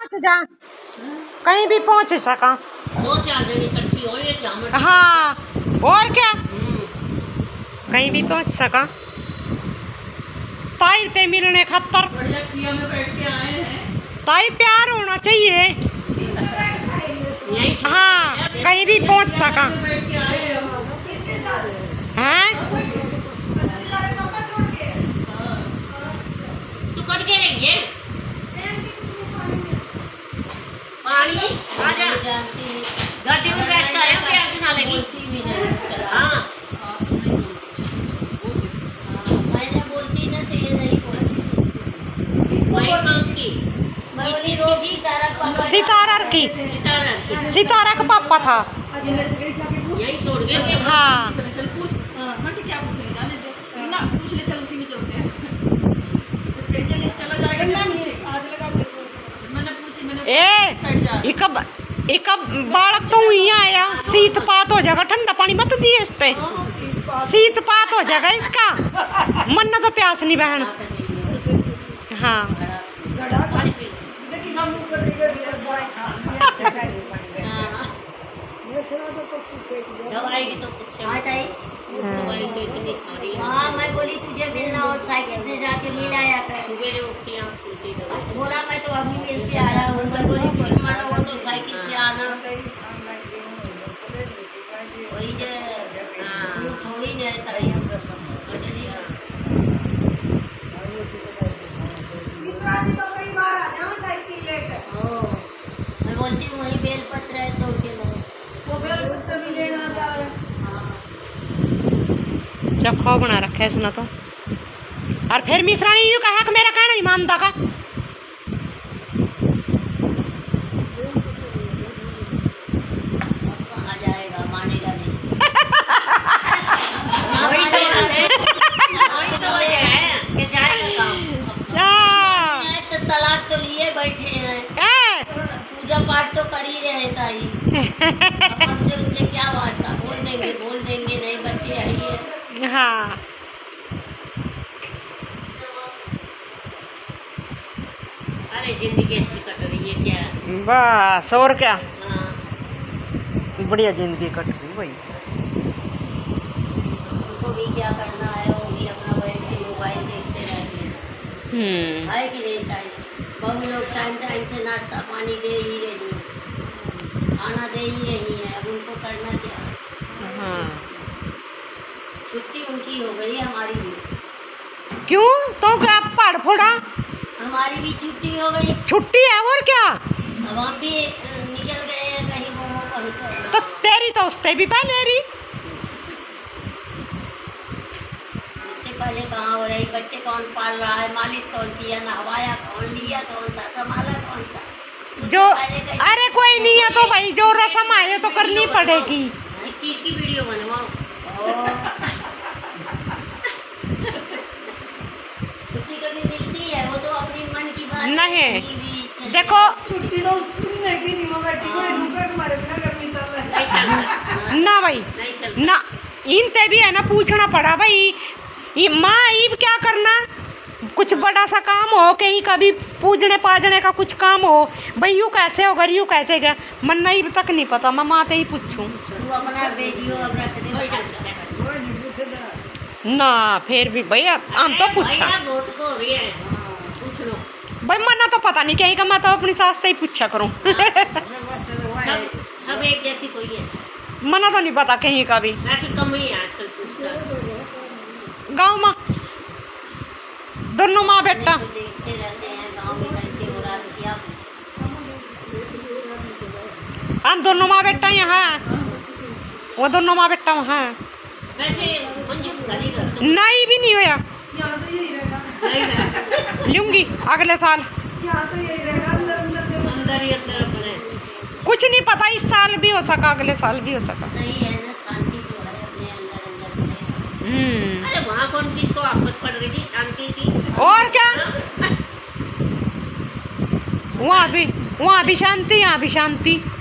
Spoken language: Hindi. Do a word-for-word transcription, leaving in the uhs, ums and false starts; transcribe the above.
पहुंच जा, कहीं भी पहुंच सका। दो चार जने इकट्ठी हो ये जामन। हाँ और क्या, कहीं भी पहुंच सका। ताई ते मिलने खतर में बैठ के आए हैं। ताई प्यार होना चाहिए। हाँ कहीं भी पहुंच सका। हैं तू करके रहिए पानी आजा गाड़ी में बैठ कर प्यास ना लगी। हाँ मैंने बोलती ना तो ये नहीं बोलती उसकी सितारा की सितारा का पापा था यही छोड़ गए। हाँ क्या पूछेंगे जाने दे ना, पूछ ले, चल उसी में चलते हैं। चल चला जाएगा मैंने पूछी मैंने ए एक एक बालक तो यहाँ आया, शीत पात हो जाएगा, ठंडा पानी मत दिए इसते, शीत पात हो जाएगा इसका, मन तो प्यास नहीं बहन। हाँ दवाई की तो कुछ दवाई तो इतनी खानी। हाँ मैं बोली तुझे मिलना और साइकिल से जाके मिल आया कर, सुबह जो उठती हैं उठती दवाई बोला मैं तो अभी मिल के आया हूँ। मैं बोली फिर मानो वो तो साइकिल से आना वही जो थोड़ी नहीं रहता है। मैं बोलती हूँ वही बेलपत्र है तो के चखो बना रखा है इसने तो। और फिर मिश्रा ने यूँ कहा कि मेरा कहना नहीं मानता का। कहाँ जाएगा, मानेगा नहीं। तो तलाक तो लिए बैठे हैं, पूजा पाठ तो कर ही रहे हैं ताई। अब हमसे उनसे क्या वास्ता, बोल देंगे बोल देंगे नहीं बच्चे है ही है। हाँ अरे जिंदगी अच्छी कट रही है क्या। बस और क्या। हाँ बढ़िया जिंदगी कट रही भाई। उनको भी क्या करना है, वो भी अपना बैठ के मोबाइल देखते रहते हैं। हम्म है कि नहीं ताई। बहुत लोग टाइम टाइम से नाश्ता पानी दे ही रही है, खाना दे ही रही है, अब उनको करना क्या। हाँ छुट्टी उनकी हो गई, हमारी भी। क्यों तो क्या पढ़ फोड़ा, हमारी भी छुट्टी हो गई, छुट्टी है और क्या। अब हम भी निकल गए हैं कहीं घूमो कहीं कहीं। तो तेरी तो उससे भी पहले रही। इससे पहले कहाँ हो रही, बच्चे कौन पाल रहा है, मालिश कौन किया, नहवाया कौन, लिया कौन सा, संभाला कौन सा। जो अरे कोई नहीं है तो भाई जो रस्म आए तो करनी पड़ेगी। एक चीज की वीडियो बनवाओ। छुट्टी कभी मिलती है, वो तो अपनी मन की बात नहीं। देखो छुट्टी तो सुनने की नहीं हो बैठी, कोई रुकर तुम्हारे बिना घर नहीं चल रहा है ना भाई ना, इनते भी है ना पूछना पड़ा भाई। ये माँ ईब क्या करना, कुछ बड़ा सा काम हो कहीं कभी पूजने पाजने का कुछ काम हो भाई, यूँ कैसे होगा यूँ कैसे गया मन नहीं तक नहीं पता, मैं माँ से ही पूछूँ ना। फिर भी भैया हम तो पूछा भाई, मना तो पता नहीं कहीं का, मैं तो अपनी सास से ही पूछा करूँ। सब एक जैसी कोई है, मना तो नहीं पता कहीं का भी। वैसे कम ही आजकल पूछता गाँव में दोनों माँ बेटा देखते रहते हैं गाँव में कैसे हो रहा है क्या। हम दोनों माँ बेटा यहाँ है, वो दोनों माँ बेटा वहाँ है। वैसे नहीं भी नहीं होया, लूंगी अगले साल। अंदर ही अंदर अपने कुछ नहीं पता, इस साल भी हो सका अगले साल भी हो सका। सही है ना, शांति तो है अपने अंदर अंदर। हम्म अरे वहाँ कौन सी इसको आफत पड़ रही थी, शांति थी। और क्या, वहाँ भी वहाँ भी शांति यहाँ भी शांति।